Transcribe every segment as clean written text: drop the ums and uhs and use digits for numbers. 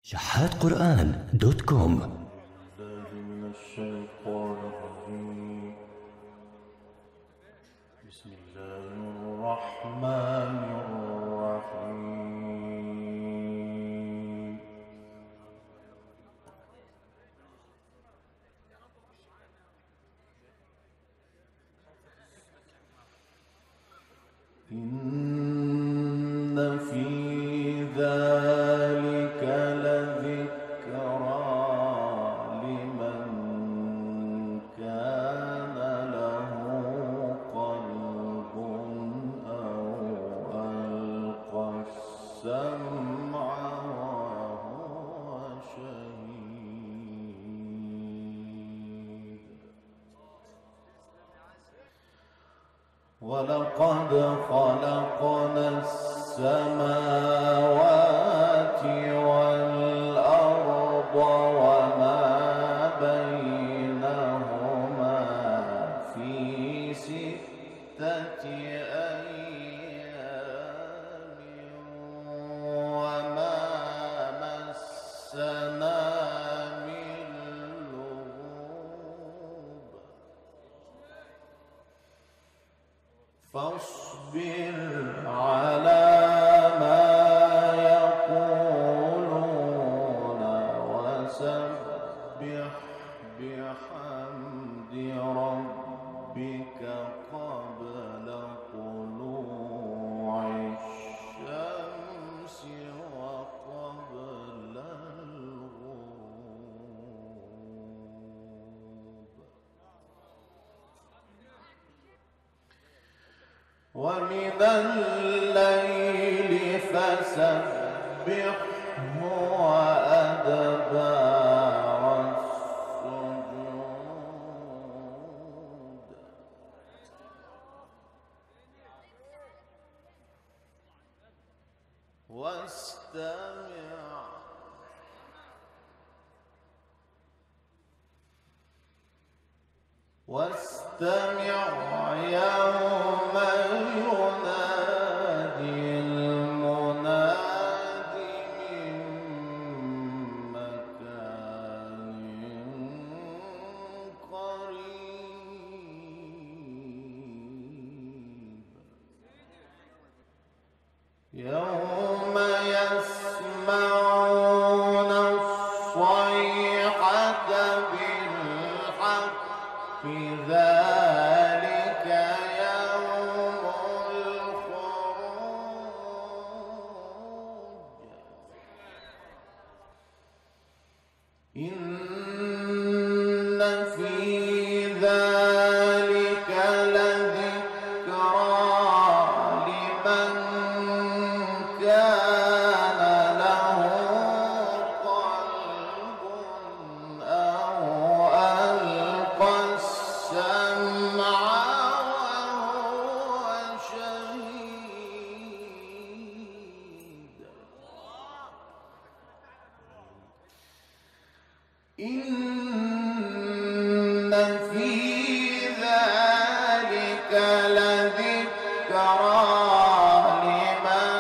شحاتقرآن.com. من الشيطان الرجيم. بسم الله الرحمن الرحيم. إن في ذلك لذكرى لمن كان له قلب أو ألقى السمع وهو شهيد. ولقد خلقنا السماوات والأرض وما بينهما في 6 أيام وما مسنا من لغوب. فاصبر على ما يقولون وسبح بحمد ربك قبل طلوع الشمس وقبل الغروب. ومن الليل فسبحه وأدبار السجود. واستمع يوم ينادي المناد من مكان قريب. يوم يسمعون الصيحة بالحق ذلك يوم الخروج. إن في ذلك لذكرى لمن كان له قلب أو ألقى السمع وهو شهيد. إن في ذلك لذكرى لمن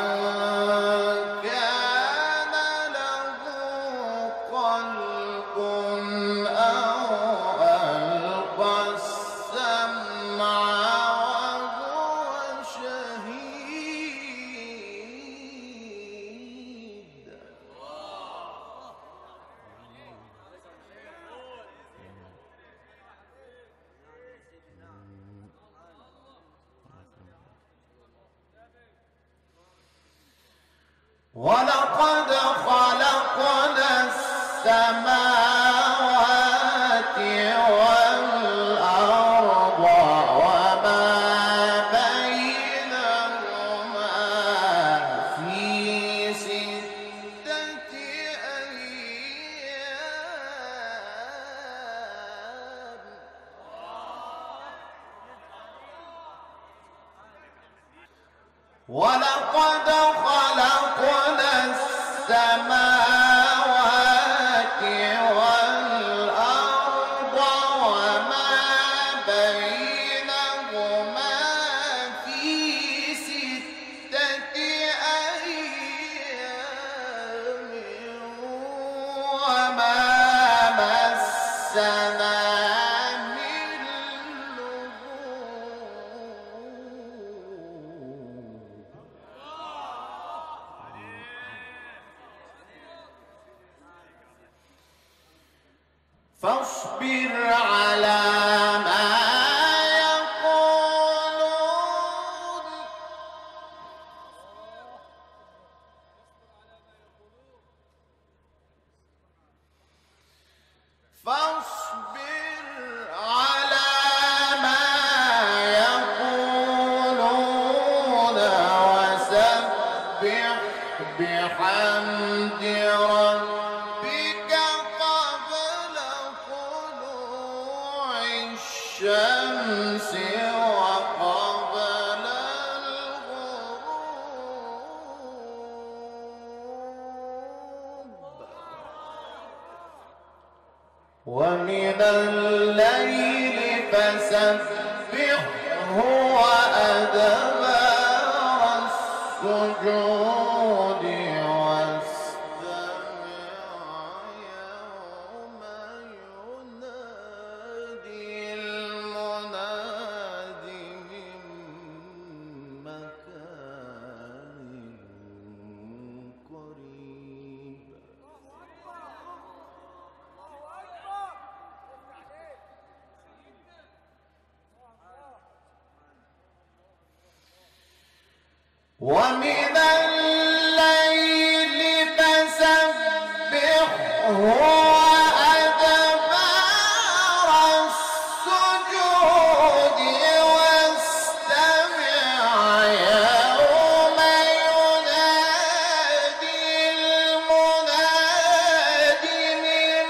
كان له قلب أو ألقى السمع وهو شهيد. ولقد خلقنا السماوات والأرض وما بينهما في 6 أيام ولقد خلقنا السماوات والأرض وما بينهما في 6 أيام فاصبر على ما يقولون فاصبر على ما يقولون وسبح بحمد ربك قبل طلوع الشمس وقبل الغروب ومن الليل فسبحه وأدبار السجود واستمع يوم ينادي المناد من مكان قريب ومن الليل فسبحه وأدبار السجود واستمع يوم ينادي المناد من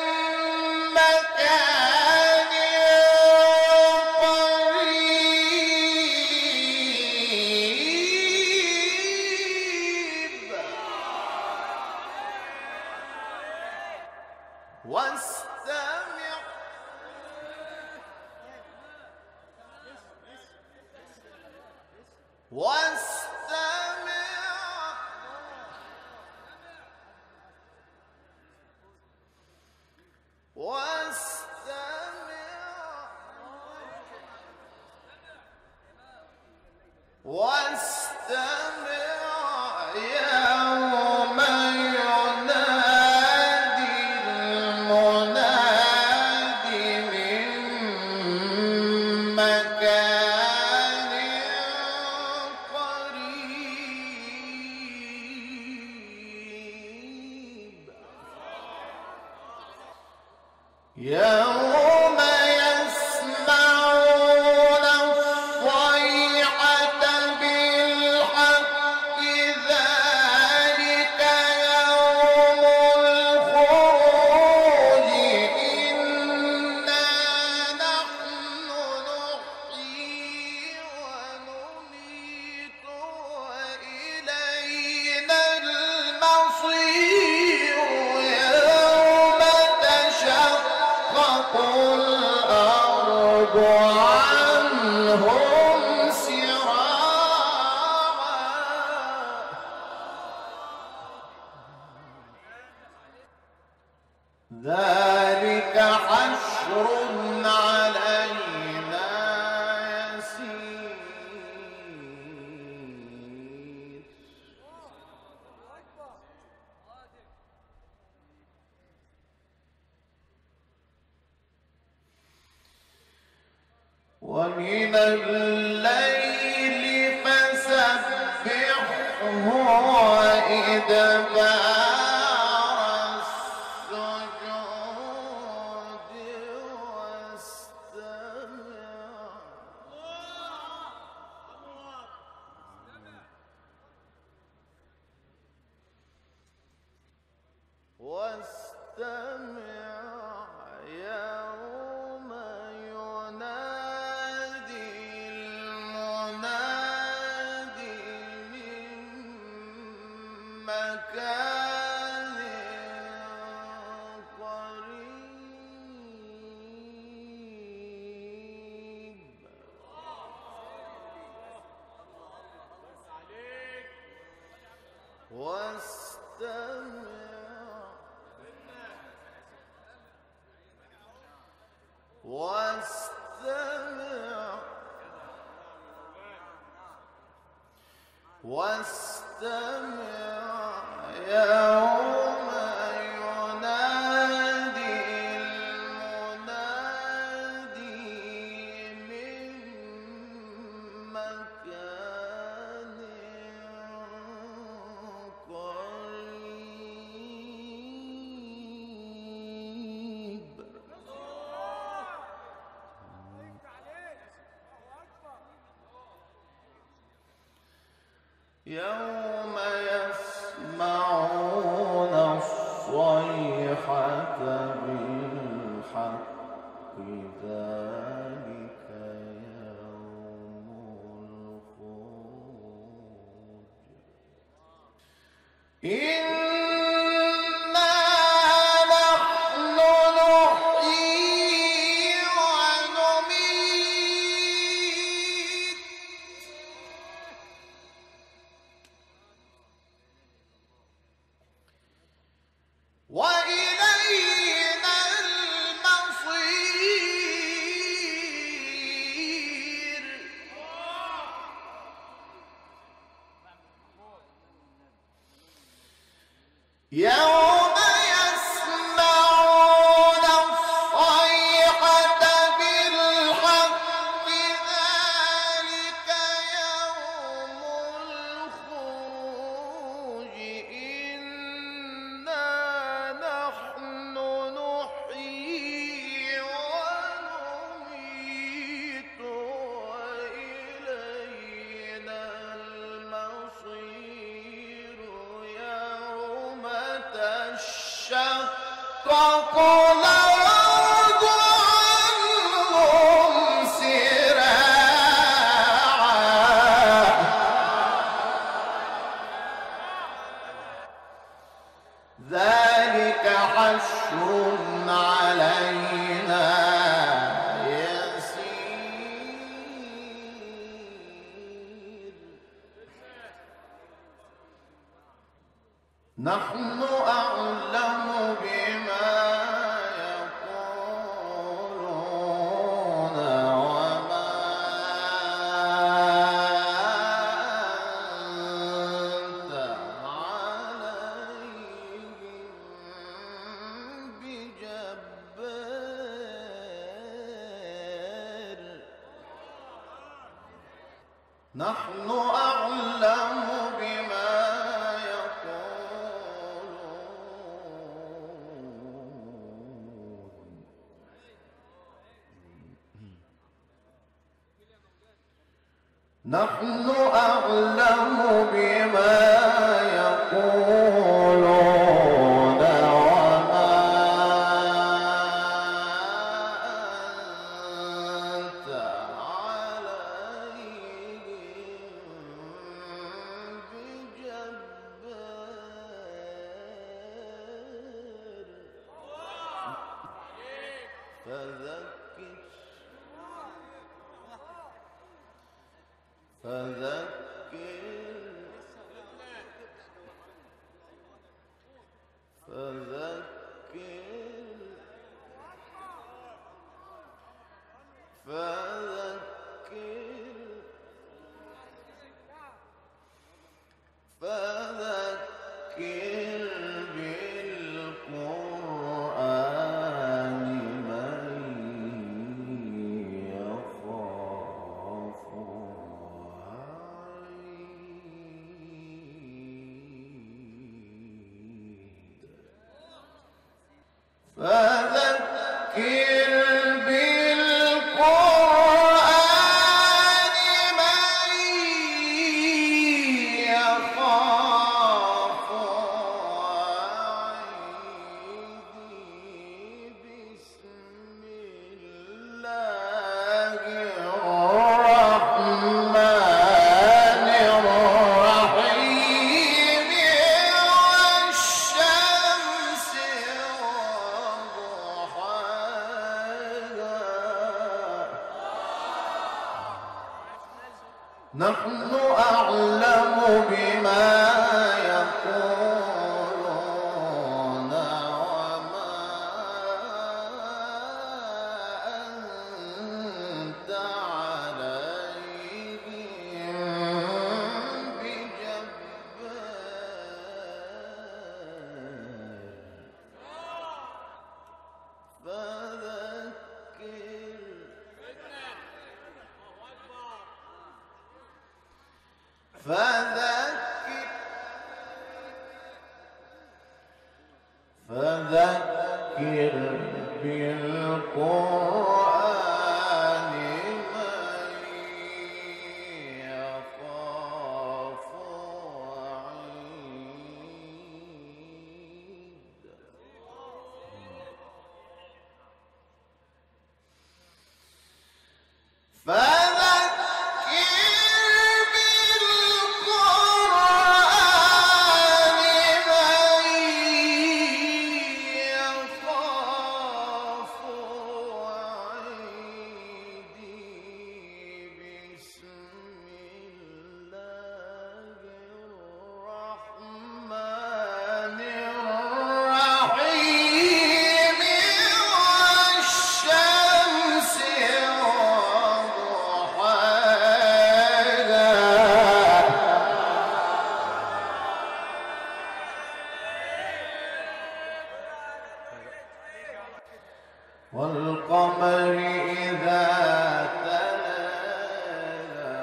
مكان واستمع يوم ينادي المناد من مكان قريب يوم يسمعون الصيحة بالحق ذلك يوم الخروج إنا نحن نحيي ونميت وإلينا المصير يوم تشقق الأرض عنهم سراعا ذلك حشر علينا يسير ومن الليل فسبحه وإدبار السجود واستمع يوم ينادي المناد من مكان قريب واستمع واستمع يوم ينادي المناد يوم يسمعون الصيحة بالحق ذلك يوم الخروج إنا نحن نحيي ونميت وإلينا المصير يوم يسمعون الصيحة بالحق ذلك يوم الخروج إنا نحن نحيي ونميت وإلينا المصير يوم تشقق الأرض عنهم سراعا ذلك حشر علينا يسير نحن أعلم بما يقولون وما أنت عليهم بجبار نحن أعلم بما نحن أعلم بما يقولون وما أنت عليهم بجبار فذكر بالقرآن من يخاف وعيد فذكر بالقرآن من يخاف وعيد بسم الله الرحمن الرحيم والشمس نحن أعلم بما يقولون وما أنت عليهم بجبار فذكر بالقرآن من يخاف والقمر إذا تلاها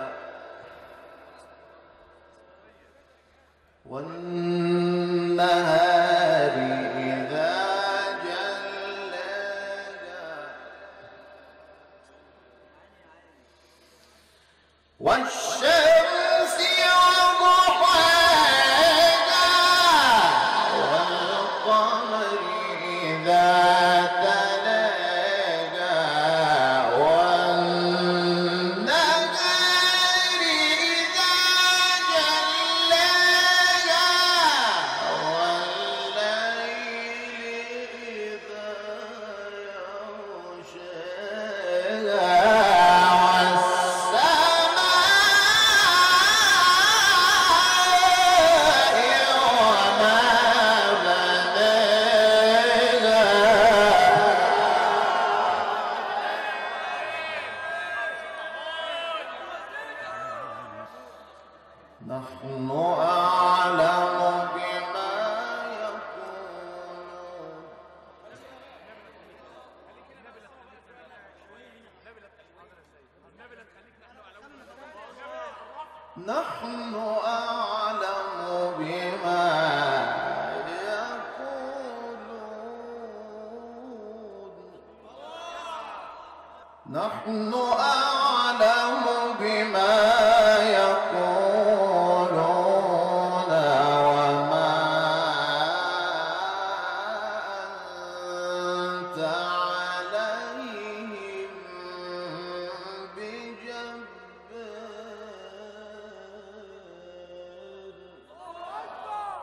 والنهار إذا جلاها والشمس وضحاها والقمر إذا نحن أعلم بما يقولون نحن أعلم بما يقولون نحن أعلم بما يقولون وما أنت عليهم بجبار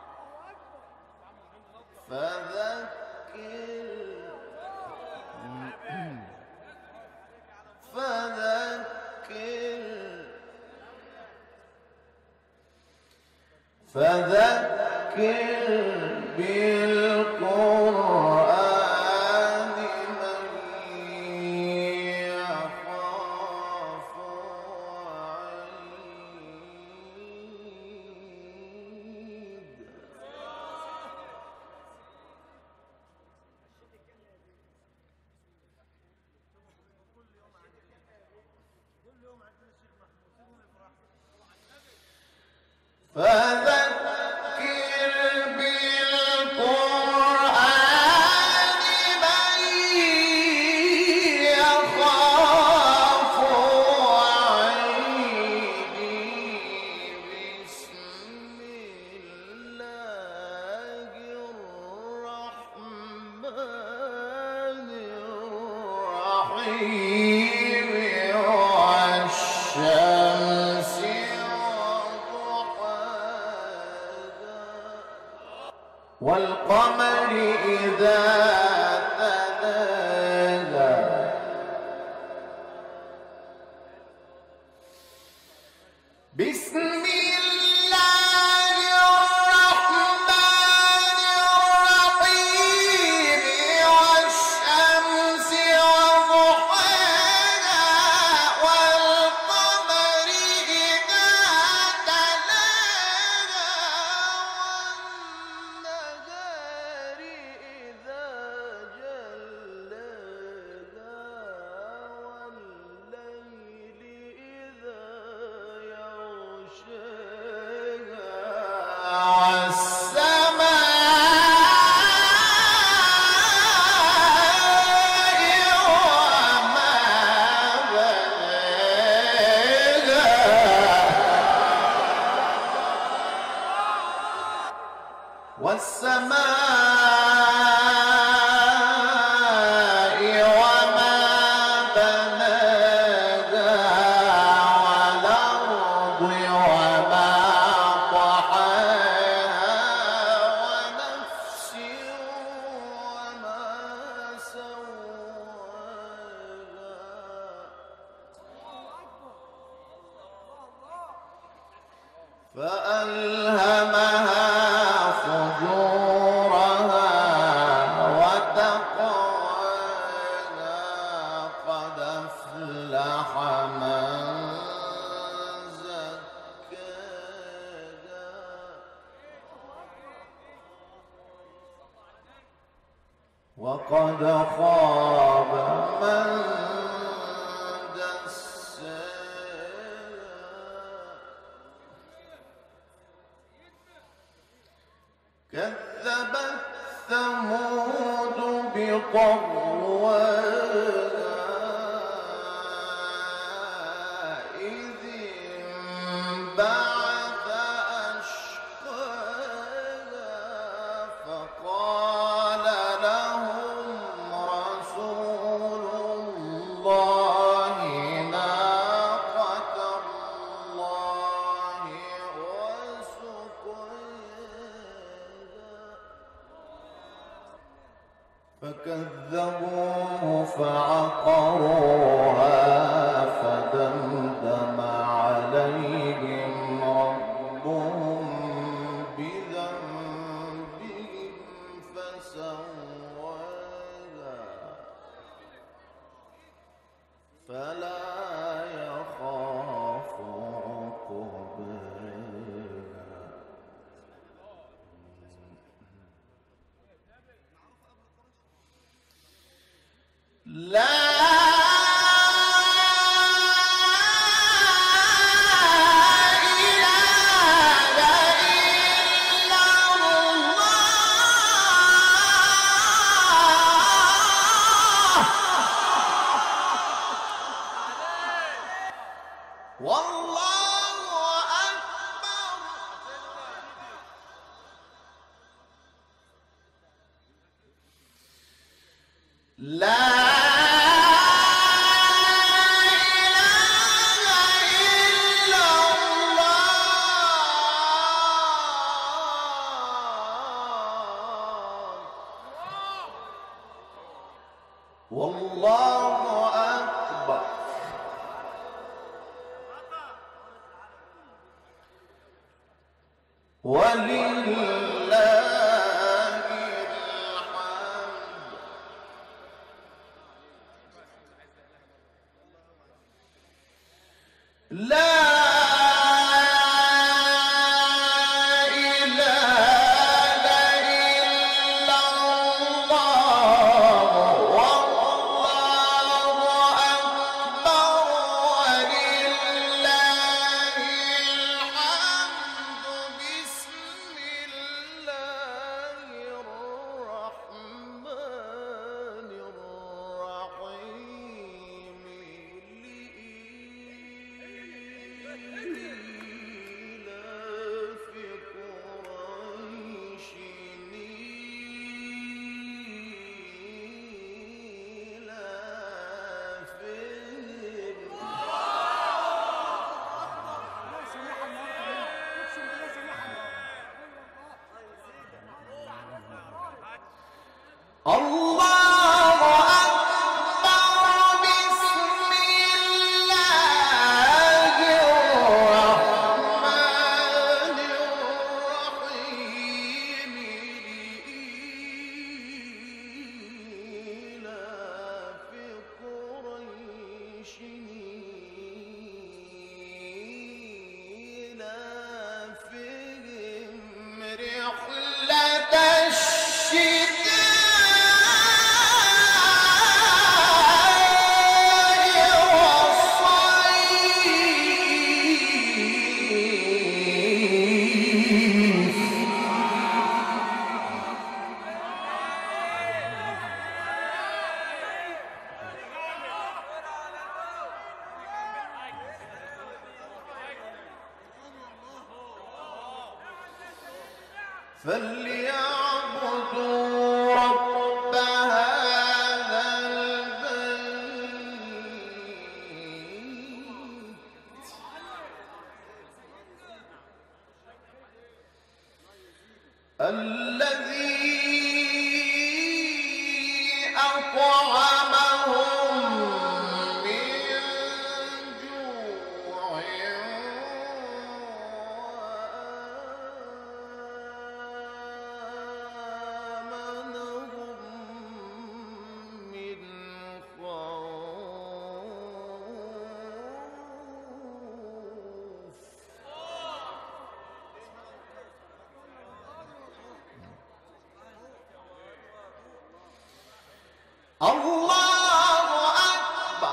فذكر بالقرآن من يخاف وعيد فذكر بالقرآن من يخاف وعيد بسم الله الرحمن الرحيم والشمس والقمر إذا تلاها بسم الله الرحمن الرحيم والشمس وضحاها والقمر إذا تلاها والنهار إذا جلاها والليل إذا يغشاها والسماء وما بناها والسماء وما بناها وقد خاب من دساها كذبت ثمود بطغواها إذ انبعث أشقاها فقال لهم رسول الله ناقة الله وسقياها فكذبوه فعقروها فدمدم عليهم ربهم بذنبهم فسواها فلا يخاف عقباها لا والله أكبر ولله الحمد لا الله أكبر بسم الله الرحمن الرحيم لإيلاف قريش إيلافهم رحلة فليعبدوا رب هذا البيت الذي أطعمهم من جوع الله أكبر.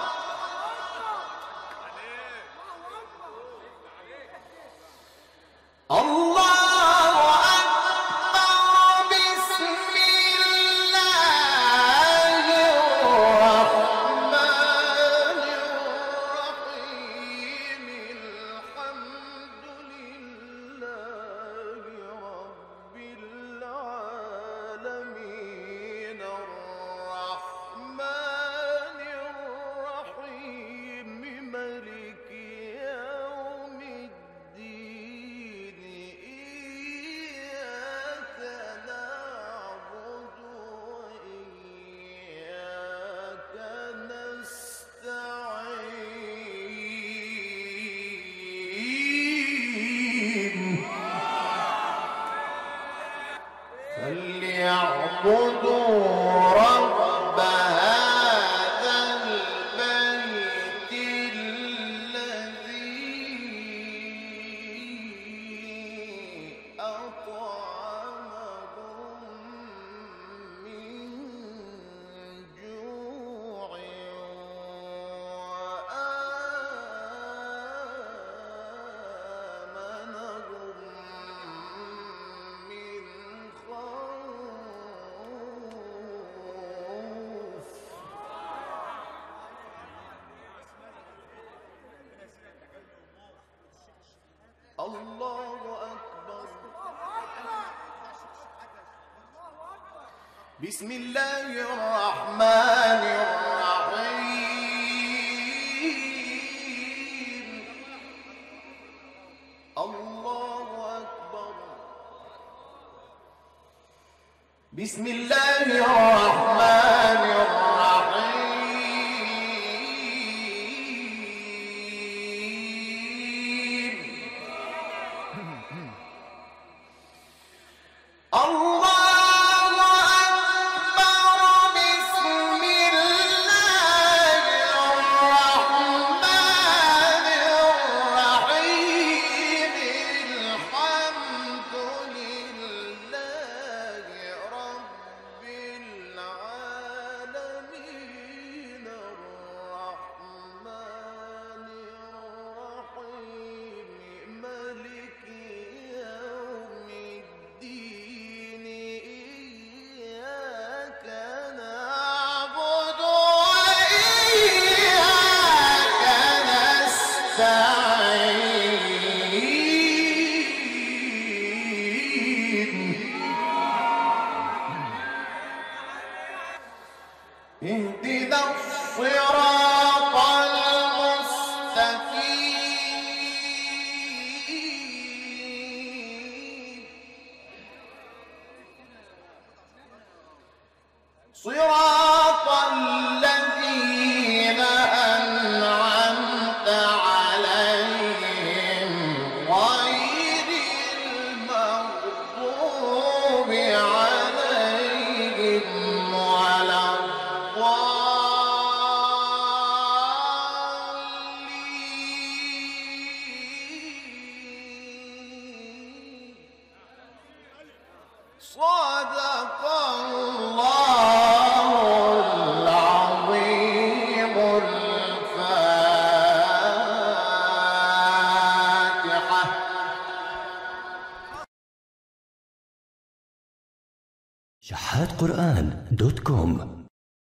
الله أكبر. بسم الله الرحمن الرحيم. الحمد لله رب العالمين. الرحمن الرحيم. مالك يوم الدين. إياك نعبد وإياك نستعين. فليعبدوا رب هذا البيت الذي أطعمهم من جوع وآمنهم من خوف. الله أكبر. بسم الله الرحمن الرحيم. الله أكبر. بسم الله الرحمن الرحيم. الله أكبر. بسم الله الرحمن الرحيم. الحمد لله رب العالمين. الرحمن الرحيم. مالك يوم الدين. إياك نعبد وإياك نستعين. اهدنا الصراط المستقيم. صراط الذين أنعمت عليهم غير المغضوب عليهم ولا الضالين. صدق الله العظيم. الفاتحة. شحات قرآن دوت كوم.